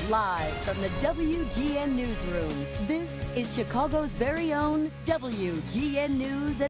Live from the WGN Newsroom, this is Chicago's very own WGN News